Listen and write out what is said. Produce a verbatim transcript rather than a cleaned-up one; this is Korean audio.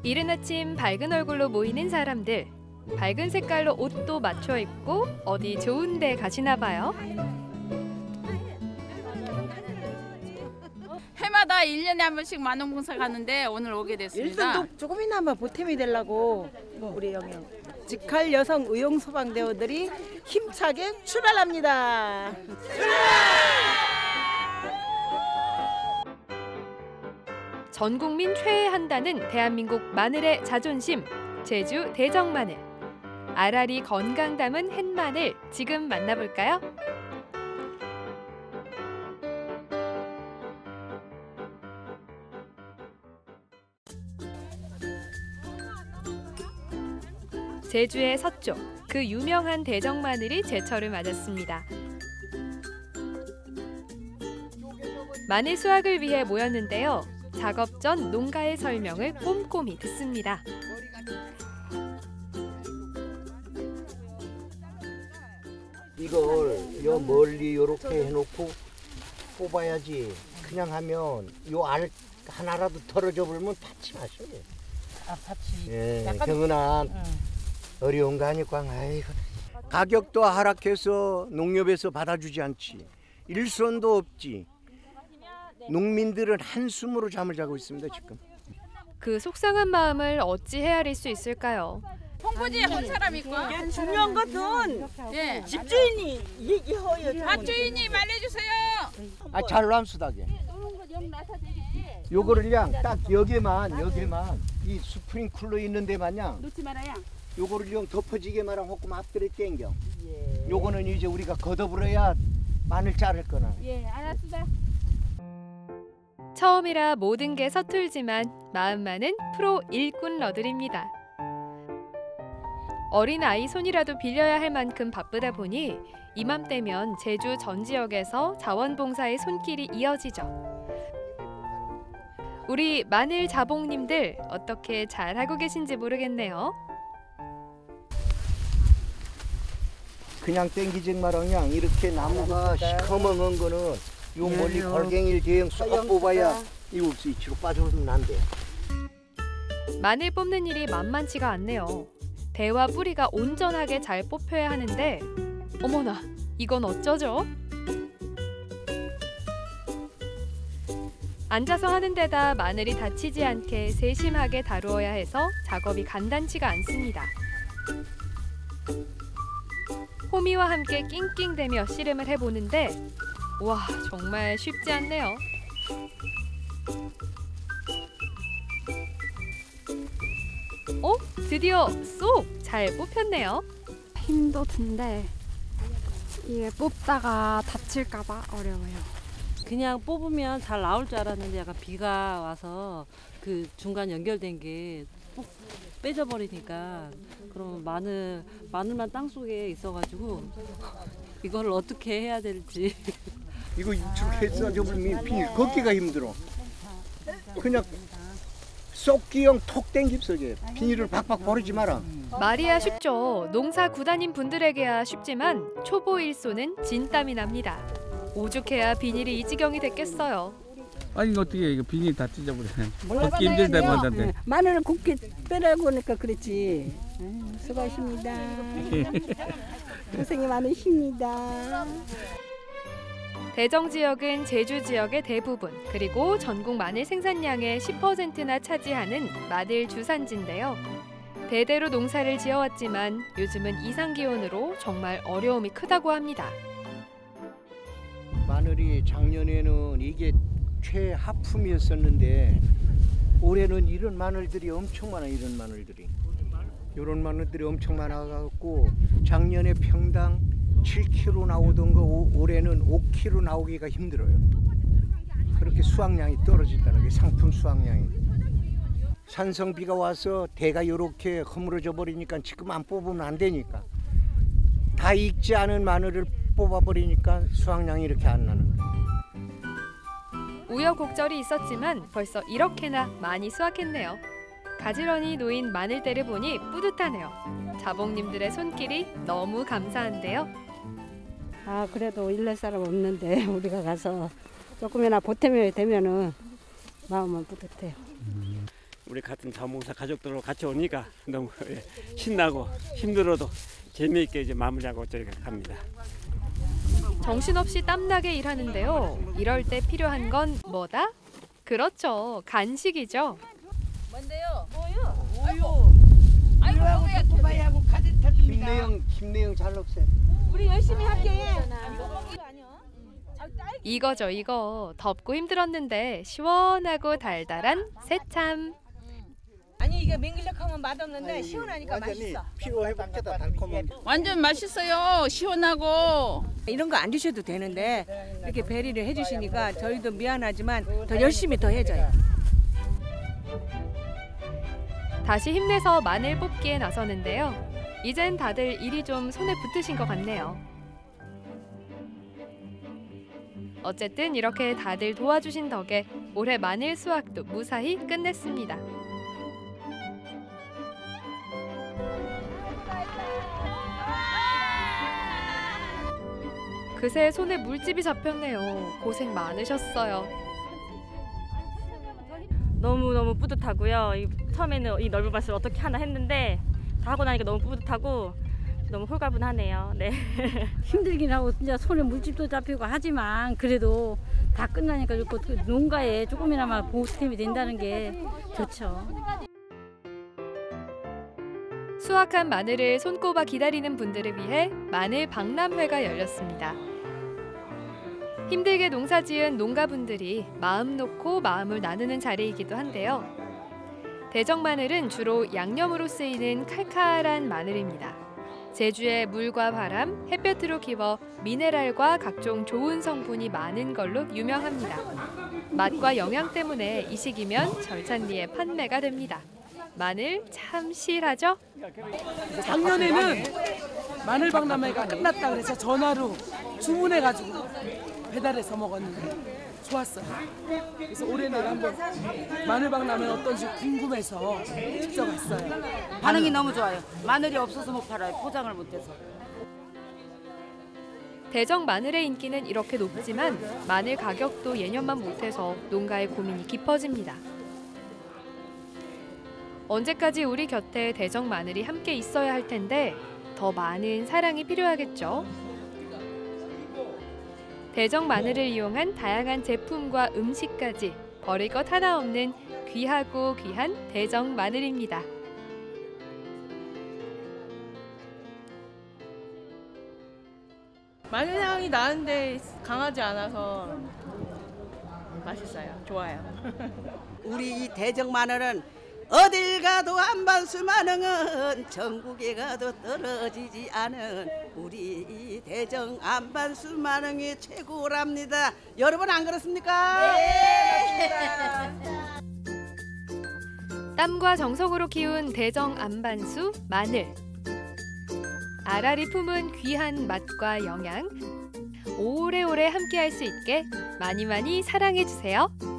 이른 아침 밝은 얼굴로 모이는 사람들. 밝은 색깔로 옷도 맞춰 입고 어디 좋은 데 가시나 봐요. 해마다 일 년에 한 번씩 만원봉사 가는데 오늘 오게 됐습니다. 일선도 조금이나마 보탬이 되려고 우리 영영 직할 여성 의용 소방대원들이 힘차게 출발합니다. 전 국민 최애한다는 대한민국 마늘의 자존심, 제주 대정마늘. 알알이 건강 담은 햇마늘 지금 만나볼까요? 제주의 서쪽, 그 유명한 대정마늘이 제철을 맞았습니다. 마늘 수확을 위해 모였는데요. 작업 전 농가의 설명을 꼼꼼히 듣습니다. 이걸 요 멀리 요렇게 해놓고 뽑아야지. 그냥 하면 요 알 하나라도 털어져 버리면 다치 마셔요. 아, 같이. 예, 약간- 경은아 응. 어려운 거 아니까 아이고. 가격도 하락해서 농협에서 받아주지 않지. 일손도 없지. 농민들은 한숨으로 잠을 자고 있습니다 지금. 그 속상한 마음을 어찌 헤아릴 수 있을까요? 홍보지 한 사람 있고. 중요한 것은 예. 집주인이 얘기해요. 밭주인이 말해주세요. 아 잘람 수다게. 요거를 그냥 딱 여기만 여기만 이 스프링클러 있는 데만냥 놓지 말아요. 요거를 좀 덮어지게만 하고 앞들에 땡겨. 요거는 이제 우리가 걷어버려야 마늘 자를 거나. 예, 알았습니다. 처음이라 모든 게 서툴지만 마음만은 프로 일꾼러들입니다. 어린아이 손이라도 빌려야 할 만큼 바쁘다 보니 이맘때면 제주 전 지역에서 자원봉사의 손길이 이어지죠. 우리 마늘 자봉님들 어떻게 잘하고 계신지 모르겠네요. 그냥 땡기지 마라. 그냥 이렇게 나무가 시커먼 거는 요 멀리 걸갱이를 대형 쏙 뽑아야 이거 없이 이치로 빠져오면 안 돼. 마늘 뽑는 일이 만만치가 않네요. 대와 뿌리가 온전하게 잘 뽑혀야 하는데 어머나, 이건 어쩌죠? 앉아서 하는 데다 마늘이 다치지 않게 세심하게 다루어야 해서 작업이 간단치가 않습니다. 호미와 함께 낑낑대며 씨름을 해보는데 와, 정말 쉽지 않네요. 어? 드디어 쏙 잘 뽑혔네요. 힘도 든데 이게 뽑다가 다칠까 봐 어려워요. 그냥 뽑으면 잘 나올 줄 알았는데 약간 비가 와서 그 중간 연결된 게 ปุ๊ 빼져버리니까 그러면 마늘, 마늘만 땅속에 있어가지고 이걸 어떻게 해야 될지. 이거 이렇게 써져버리면 비닐 걷기가 힘들어. 그냥 쏙기형 톡 땡깁서게 비닐을 박박 버리지 마라. 말이야 쉽죠. 농사 구단인 분들에게야 쉽지만 초보 일손은 진땀이 납니다. 오죽해야 비닐이 이 지경이 됐겠어요. 아니 이거 어떻게 이거 비닐 다 찢어버려. 걷기 힘들다고 한다는데. 마늘을 곱게 빼라고 하니까 그렇지. 아유, 수고하십니다. 고생이 많으십니다. 대정 지역은 제주 지역의 대부분, 그리고 전국 마늘 생산량의 십 퍼센트나 차지하는 마늘 주산지인데요. 대대로 농사를 지어왔지만 요즘은 이상기온으로 정말 어려움이 크다고 합니다. 마늘이 작년에는 이게 최하품이었었는데 올해는 이런 마늘들이 엄청 많아. 이런 마늘들이 이런 마늘들이 엄청 많아갖고 작년에 평당 칠 킬로그램 나오던 거 올해는 오 킬로그램 나오기가 힘들어요. 그렇게 수확량이 떨어진다는 게 상품 수확량이. 산성비가 와서 대가 이렇게 허물어져 버리니까 지금 안 뽑으면 안 되니까 다 익지 않은 마늘을 뽑아버리니까 수확량이 이렇게 안 나는 거예요. 우여곡절이 있었지만 벌써 이렇게나 많이 수확했네요. 가지런히 놓인 마늘대를 보니 뿌듯하네요. 자봉님들의 손길이 너무 감사한데요. 아, 그래도 일낼 사람 없는데 우리가 가서 조금이나 보탬이 되면은 마음은 뿌듯해요. 우리 같은 자원봉사 가족들하고 같이 오니까 너무 신나고 힘들어도 재미있게 이제 마무리하고 저희가 갑니다. 정신없이 땀나게 일하는데요. 이럴 때 필요한 건 뭐다? 그렇죠. 간식이죠. 뭔데요? 뭐요? 우유. 아이고, 우유 고바이하고 가득 터집니다. 김내영, 김내영 잘 없애. 우리 열심히 할게. 이거죠, 이거. 덥고 힘들었는데 시원하고 달달한 새참. 아니 이게 맹길력하면 맛없는데 시원하니까 맛있어. 피로 회복제다 달콤한. 완전 맛있어요. 시원하고. 이런 거 안 드셔도 되는데 이렇게 배리를 해주시니까 저희도 미안하지만 더 열심히 더 해줘요. 다시 힘내서 마늘 뽑기에 나서는데요. 이젠 다들 일이 좀 손에 붙으신 것 같네요. 어쨌든 이렇게 다들 도와주신 덕에 올해 마늘 수확도 무사히 끝냈습니다. 그새 손에 물집이 잡혔네요. 고생 많으셨어요. 너무너무 뿌듯하고요. 이, 처음에는 이 넓은 밭을 어떻게 하나 했는데 다 하고 나니까 너무 뿌듯하고 너무 홀가분하네요. 네. 힘들긴 하고 진짜 손에 물집도 잡히고 하지만 그래도 다 끝나니까 좋고 그 농가에 조금이나마 보탬이 된다는 게 좋죠. 수확한 마늘을 손꼽아 기다리는 분들을 위해 마늘 박람회가 열렸습니다. 힘들게 농사지은 농가분들이 마음 놓고 마음을 나누는 자리이기도 한데요. 대정 마늘은 주로 양념으로 쓰이는 칼칼한 마늘입니다. 제주의 물과 바람, 햇볕으로 키워 미네랄과 각종 좋은 성분이 많은 걸로 유명합니다. 맛과 영양 때문에 이 시기면 절찬리에 판매가 됩니다. 마늘 참 실하죠? 작년에는 마늘 박람회가 끝났다 그래서 전화로 주문해가지고 배달해서 먹었는데 좋았어요. 그래서 올해는 한번 마늘 박람회 어떤지 궁금해서 직접 왔어요. 반응이 너무 좋아요. 마늘이 없어서 못 팔아요. 포장을 못해서. 대정 마늘의 인기는 이렇게 높지만 마늘 가격도 예년만 못해서 농가의 고민이 깊어집니다. 언제까지 우리 곁에 대정 마늘이 함께 있어야 할 텐데 더 많은 사랑이 필요하겠죠. 대정 마늘을 이용한 다양한 제품과 음식까지 버릴 것 하나 없는 귀하고 귀한 대정 마늘입니다. 마늘 향이 나는데 강하지 않아서 맛있어요. 좋아요. 우리 이 대정 마늘은 어딜 가도 안반수 마늘은 전국에 가도 떨어지지 않은 우리 이 대정 안반수 마늘이 최고랍니다. 여러분 안 그렇습니까? 네, 맞습니다. 땀과 정성으로 키운 대정 안반수 마늘. 알알이 품은 귀한 맛과 영양 오래오래 함께할 수 있게 많이 많이 사랑해주세요.